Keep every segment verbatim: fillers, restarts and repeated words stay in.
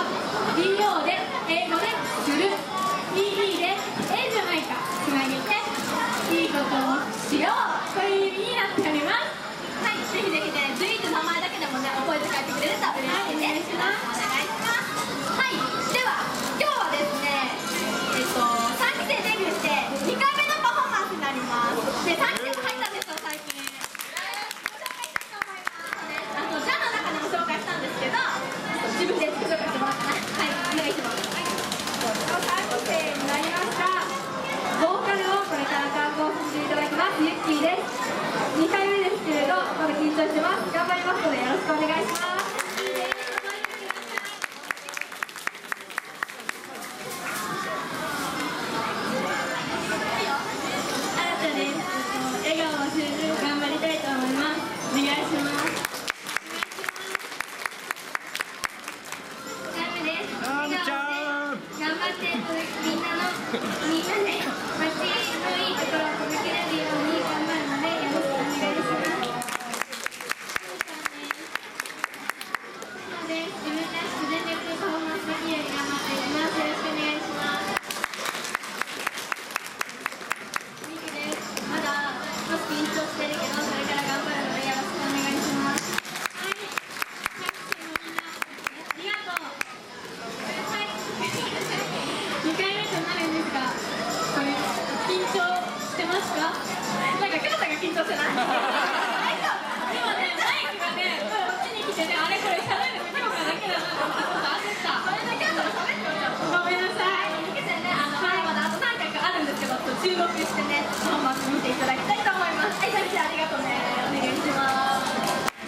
ディーオー で英語でする、 イーイー でええじゃないかつなげていいことをしようという意味になっております。 はい、ぜひぜひね、随一名前だけでもね、覚えて帰ってくれると嬉しいです。お願いします。はい、では今日はですね、えっとさんきせいデビューしてにかいめのパフォーマンスになります。で、さんきせいも入ったんですよ、最近。ご紹介したいと思います。あのジャンの中でも紹介したんですけど、自分で自己紹介してもらったな。はい、お願いします。はい、 さんきせいになりました。ボーカルをこれから担当させていただきますゆっきーです。にかいめですけれどまだ緊張してます。頑張りますのでよろしくお願いします。 注目してね、パフォーマンス見ていただきたいと思います。はい、さきちゃんありがとうね。お願いします。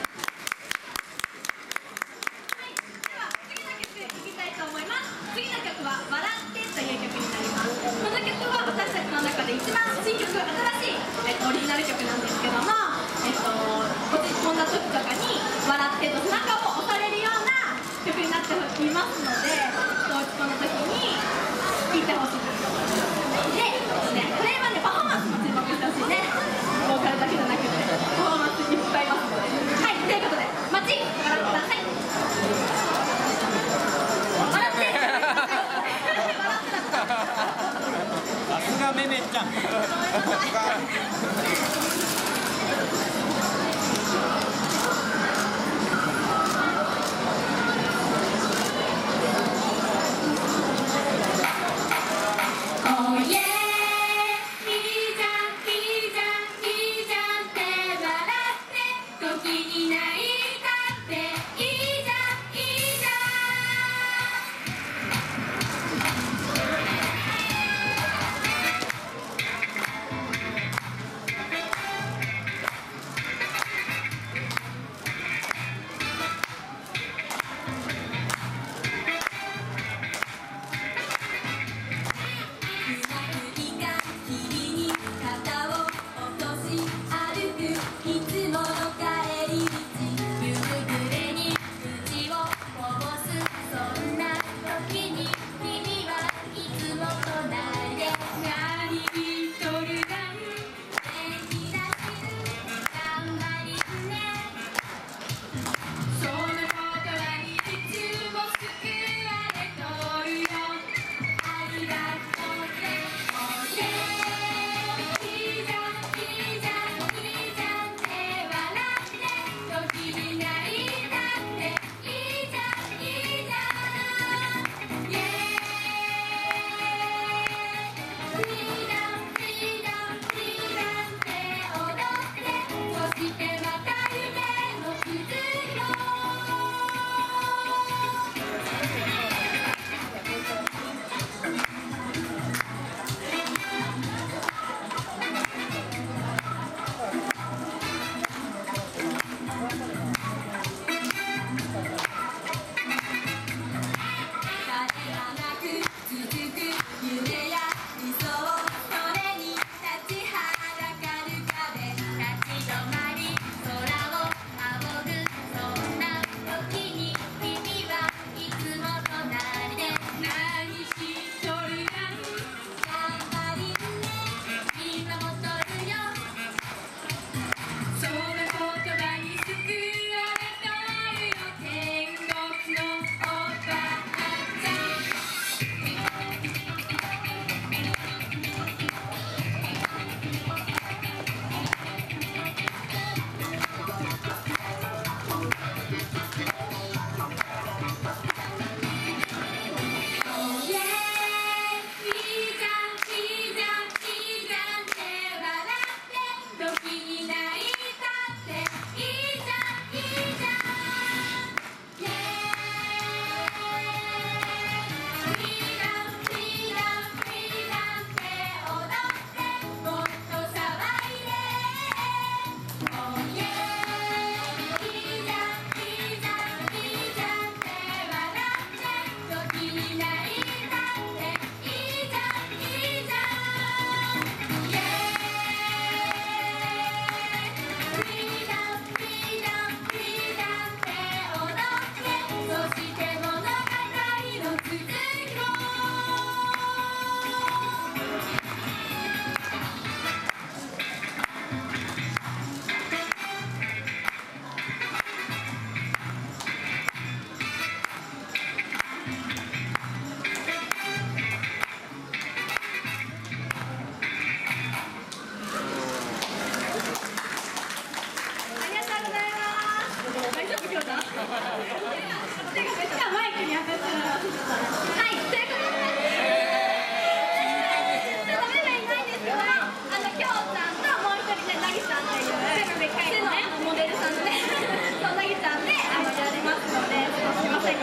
はい、では次の曲いきたいと思います。次の曲は「笑って」という曲になります。この曲は私たちの中で一番新曲、新しい、えっと、オリジナル曲なんですけども、えっと、こんな時とかに笑ってと背中を押されるような曲になっていますので、この時に聴いてほしいです。で、これはね、パフォーマンスも注目してほしいね。ボーカルだけじゃなくてパフォーマンスに使いますので。はい、ということで「マッチ」笑ってください。笑ってさすがめめちゃん。 「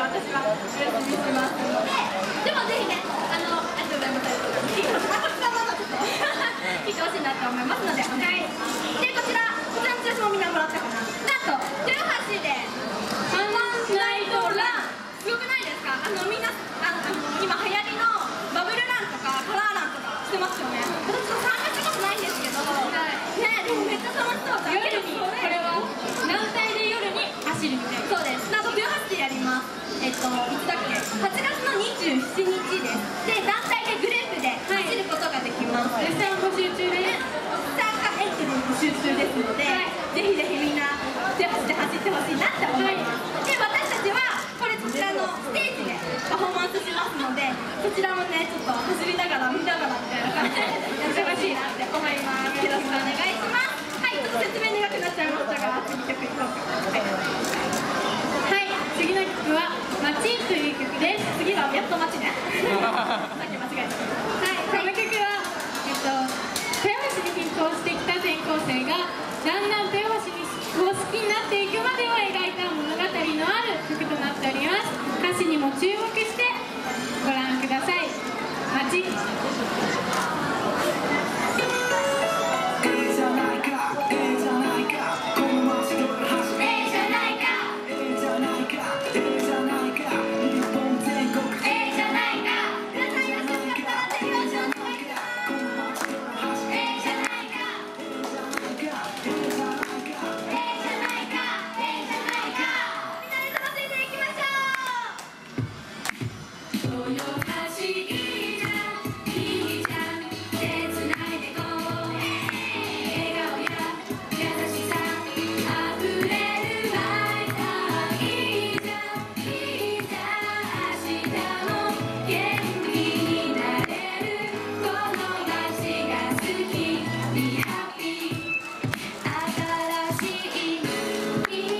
私はお休みしますので、 でもぜひね、あの、ありがとうございます。聞いてほしい、あ、こちらまだちょっと聞いてほしいなと思いますので、お願い。で、こちら、こちらのチラシもみんなもらったかな。なんと、豊橋で、サマンナイトラン、すごくないですか？あの、みんな、あの、今流行りのバブルランとか、カラーランとかしてますよね。私ちょっと参加したことないんですけど、ね、でもめっちゃ楽しそうだ。 夜に、これは団体で夜に走るみたいな。 そうです。なんと豊橋でやります。えっと、いつだっけ？はちがつのにじゅうしちにちです。で、団体でグループで走ることができます。 絶賛募集中です。 参加エントリー募集中ですので、 はいぜひぜひみんな豊橋で走ってほしいなって思います。で、私たちはこれこちらのステージでパフォーマンスしますので、そちらもね、ちょっと走りながら見ながらみたいな感じでやってほしいなって思います。よろしくお願いします。はい、ちょっと説明長くなっちゃいましたが、次曲いこうか。はい。 はい、次の曲は「街」という曲です。 次はやっと待ちね。さっき間違えた。 はい、この曲は、えっと、豊橋に転校してきた転校生がだんだん豊橋を好きになっていくまでを描いた物語のある曲となっております。歌詞にも注目してご覧ください。街。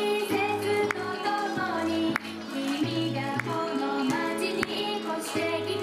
君がこの街に越してき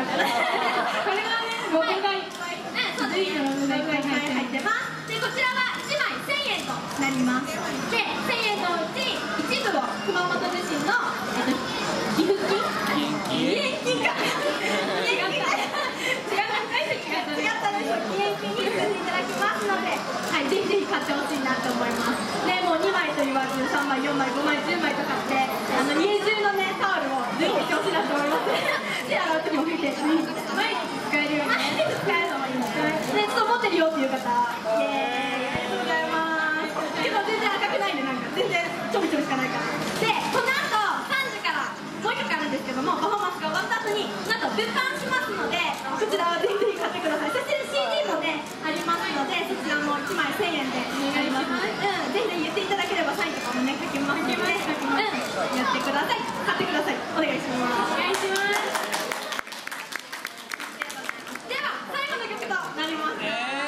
からこれはねロゴがいっぱい、うん、そうですね、ロゴがいっぱい入ってます。でこちらはいちまいせんえんとなります。でせんえんのうち一部を熊本地震の、えっと、寄付金義援金か違った違ったです。義援金にさせていただきますので、はい、ぜひぜひ買ってほしいなと思います。ね、もうにまいと言わずさんまいよんまいごまいじゅうまいと買ってあの家中のねタオルをぜひしてほしいなと思います。手洗う時も見て毎日使えるように毎日使えるのもいいですね。ちょっと持ってるよっていう方、イエーイ、ありがとうございます。けど全然赤くないんで、なんか全然ちょびちょびしかないから。でこの後さんじからもういっきょくあるんですけども、パフォーマンスが終わった後になんと物販しますので、こちらはぜひぜひ買ってください。そして シーディー もねありますので、そちらもいちまいせんえんでありますので、うん、ぜひぜひ言っていただければサインとかもね書きますので、うん、やってください、買ってください、お願いします。お願いします。では最後の曲となります。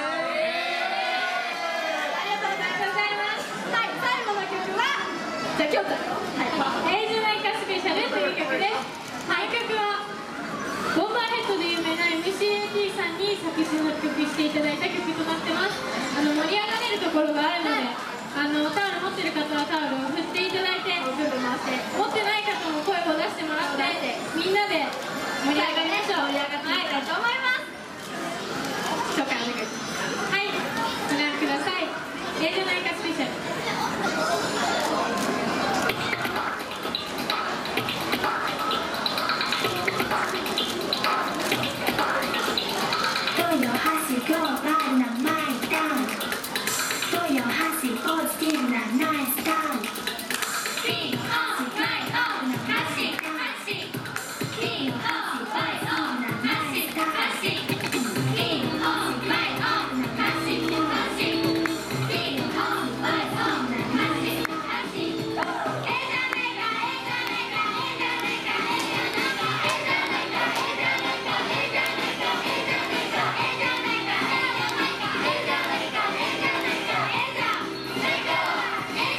じゃあ今日はい、エイジュナイカスペシャルという曲です。はい、曲はボンバーヘッドで有名な エムシーエーティー さんに作詞作曲していただいた曲となってます。あの盛り上がれるところがあるので、あのタオル持ってる方はタオルを振っていただいて、ぐるぐる回して持ってない方も声を出してもらって、みんなで盛り上がりましょう。盛り上がっていきたいと思います。紹介お願いします。はい、ご覧ください。エイジュナイカスペシャル。 え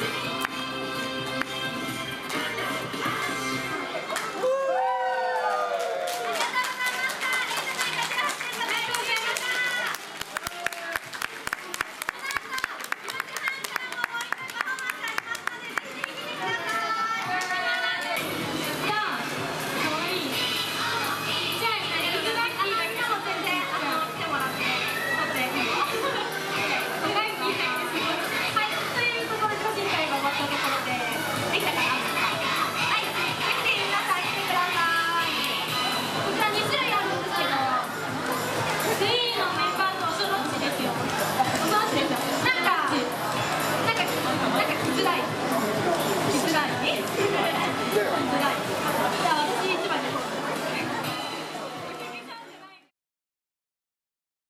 「